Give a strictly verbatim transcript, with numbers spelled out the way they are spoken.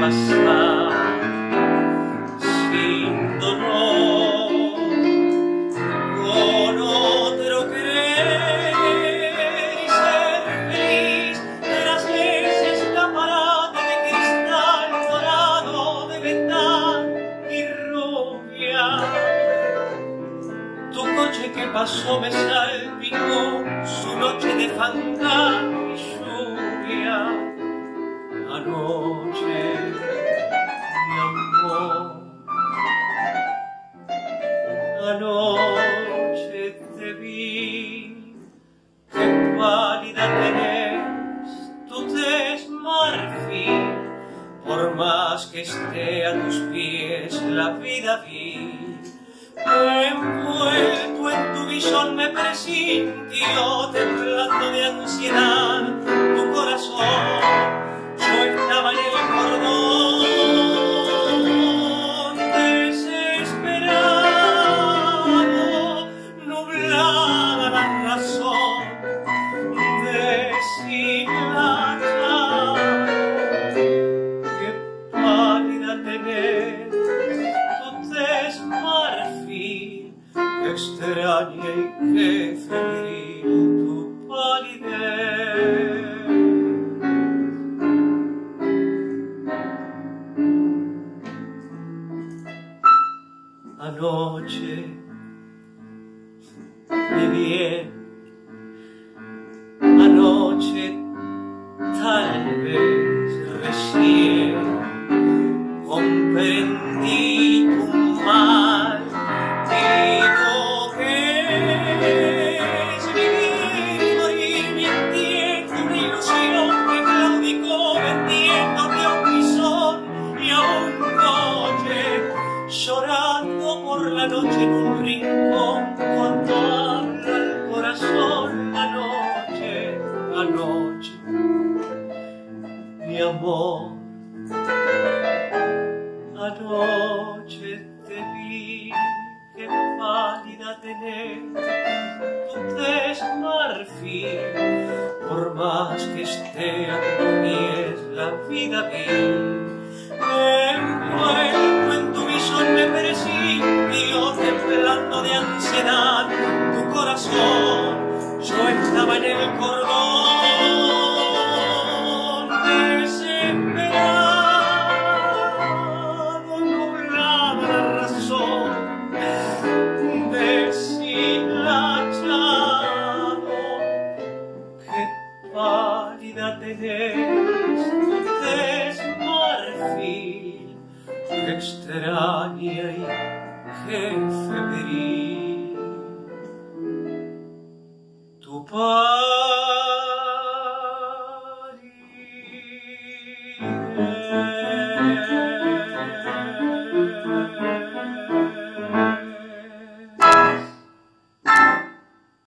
pasar sin dolor, con otro querer y ser feliz tras ese escaparate de cristal dorado de ventana y rubia. Tu coche que pasó me salpicó su noche de fantasma y lluvia. Anoche, mi amor, anoche te vi, qué pálida tenés tu tez marfil, por más que esté a tus pies la vida vi. Envuelto en tu visón me presintió, temblando de ansiedad tu corazón. Yo estaba en el cordón, desesperado, nublada la razón, deshilachado. Qué pálida tenés tu tez marfil, qué extraña y qué febril tu palidez. Anoche, mi bien, anoche, tal vez recién comprendí tu mal y lo que es vivir y morir mintiendo una ilusión que claudicó vendiéndote a un bisón y a un coche, llorando por la noche en un rincón cuando habla el corazón. Anoche, anoche, mi amor, anoche te vi, qué pálida tenés tu tez marfil, por más que esté a tus pies la vida vi. Envuelto en tu visón me presintió, temblando de ansiedad tu corazón. Yo estaba en el cordón, desesperado, nublada la razón, deshilachado. Qué pálida tenés tu tez marfil, qué extraña y qué febril tu paz.